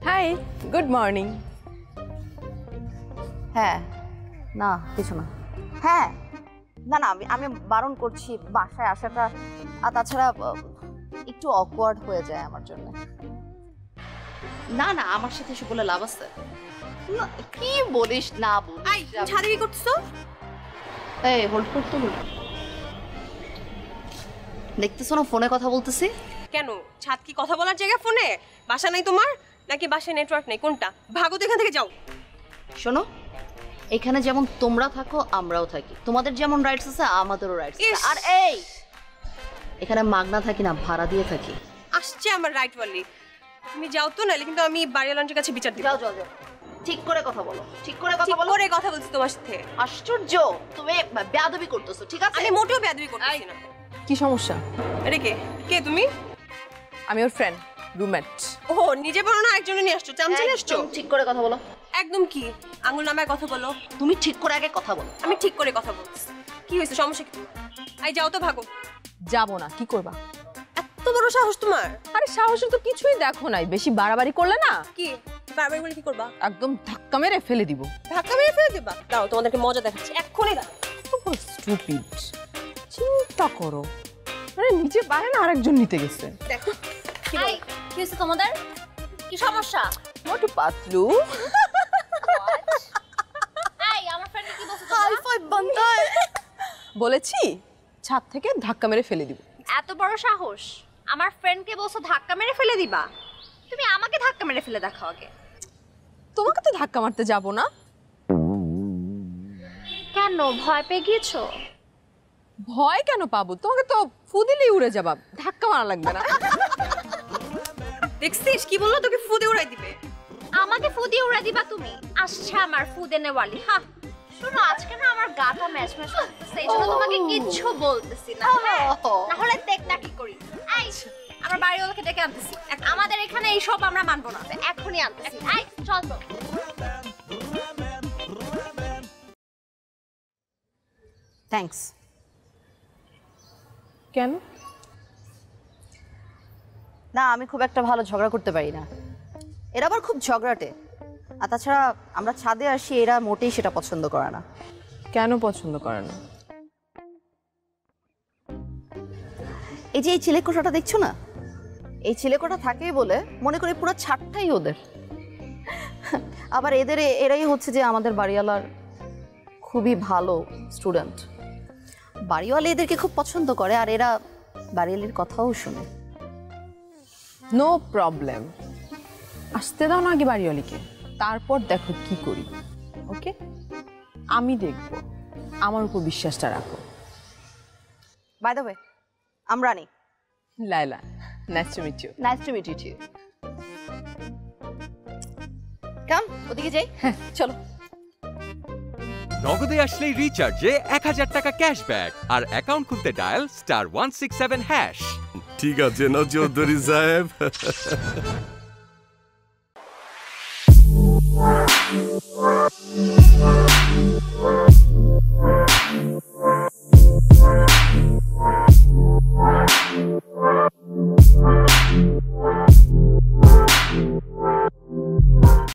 High, good morning. হ্যাঁ, না কিছু না। হ্যাঁ, না না আমি বারণ করছি বাসায় আসাটা, আর তাছাড়া একটু অকওয়ার্ড হয়ে যায় আমার জন্য। না না, আমার সাথে এসে বলে লাভ আছে? কি বলিস না বলিস। আই, ছাদে কি করতেছো? এই হোল্ড করতে হল, দেখতেছো না ফোনে কথা বলতেছি। কেন, ছাদ কি কথা বলার জায়গা ফোনে? বাসা নাই তোমার, নাকি বাসায় নেটওয়ার্ক নেই? কোনটা? ভাগো তো এখান থেকে, যাও। শোনো, এখানে যেমন তোমরা থাকো আমরাও থাকি, তোমাদের যেমন রাইটস আছে আমাদেরও রাইটস আছে। আর এই এখানে মাগনা থাকি না, ভাড়া দিয়ে থাকি। আসছে আমার রাইট ওয়ালি। তুমি যাও তো, নাহলে কিন্তু আমি বাড়িওয়ালার কাছে বিচার দিব। যাও যাও যাও, ঠিক করে কথা বলো, ঠিক করে কথা বলো। করে কথা বলছি তোমার সাথে। আশ্চর্য, তুমি বেয়াদবি করতেছো। ঠিক আছে, আমি মোটেও বেয়াদবি করতেছি না। কি সমস্যা? আরে কে কে তুমি? আমি ওর ফ্রেন্ড, রুমমেট। ও, নিজে বলো না, একজনে নিয়ে আসছো, চামচা নিয়ে আসছো। ঠিক করে কথা বলো। একদম কি আঙুল নামায় কথা বলো। তুমি ঠিক করে আগে কথা বলো। আমি ঠিক করে কথা বলছি। কি হয়েছে, সমস্যা কি? আই যাও তো, ভাগো। যাবো না, কি করবা? এত বড় সাহস তোমার? আরে সাহসের তো কিছুই দেখো নাই, বেশি বাড়াবাড়ি করলে না। কি বারবার বলে কি করবা? একদম ধাক্কা মেরে ফেলে দিব। ধাক্কা মেরে ফেলে দিবা? দাও, তোমাদেরকে মজা দেখাচ্ছি, এক্ষুনি দাও। স্টুপিড, চিন্তা করো, আরে নিচে পারে না, আরেকজন নিতে গেছে। দেখো কি হয়েছে তোমাদের? কি সমস্যা? মোটু পাতলু। এই আমার ফ্রেন্ড কি বলছো? হাই ফাইভ বান্দায় বলেছি ছাদ থেকে ধাক্কা মেরে ফেলে দিব। এত বড় সাহস? আমার ফ্রেন্ডকে বলছো ধাক্কা মেরে ফেলে দিবা? তুমি আমাকে ধাক্কা মেরে ফেলে দেখাও আগে। তোমাকে তো ধাক্কা মারতে যাব না। কেন, ভয় পেয়ে গিয়েছো? ভয় কেন পাবো? তোমাকে তো ফু দিলেই উড়ে যাবা, ধাক্কা মারা লাগবে না। দেখছিস কি বললো? তোকে ফুদে উড়াই দিবে। আমাকে ফু দিয়ে উড়াই দিবা তুমি? আসছে আমার ফু দেনে ওয়ালি। হ্যাঁ শোনো, আজকে না আমার গাটা ম্যাচ ম্যাচ করতেছে, এইজন্য তোমাকে কিচ্ছু বলতেছি না। না হলে দেখ না কি করি। এই আমার বাড়িওয়ালাকে ডেকে আনতেছি, আমাদের এখানে এইসব আমরা মানবো না, এখনই আনতেছি। এই চল তো। থ্যাঙ্কস। কেন? না, আমি খুব একটা ভালো ঝগড়া করতে পারি না, এরা আবার খুব ঝগড়াটে। আর তাছাড়া আমরা ছাদে আসি, এরা মোটেই সেটা পছন্দ করে না। কেন পছন্দ করে না? এই যে এই চিলেকোঠাটা দেখছো না, এই চিলেকোঠা থাকেই বলে মনে করি পুরো ছাদটাই ওদের। আবার এরাই হচ্ছে যে আমাদের বাড়িওয়ালার খুবই ভালো স্টুডেন্ট। বাড়িওয়ালা এদেরকে খুব পছন্দ করে, আর এরা বাড়িওয়ালির কথাও শুনে। নো প্রবলেম, আসতে দাও না আগে বাড়িওয়ালিকে, তারপর দেখো কি করি। ওকে, আমি দেখবো, আমার উপর বিশ্বাসটা রাখো। By the way, I'm Rani. Laila, nice to meet you. Nice to meet you too. Come, ওদিকে যাই। হ্যাঁ চলো। নগদে আসলেই রিচার্জে 1000 টাকা ক্যাশব্যাক আর অ্যাকাউন্ট খুলতে ডায়াল *167#। ঠিক আছে না চৌধুরী সাহেব।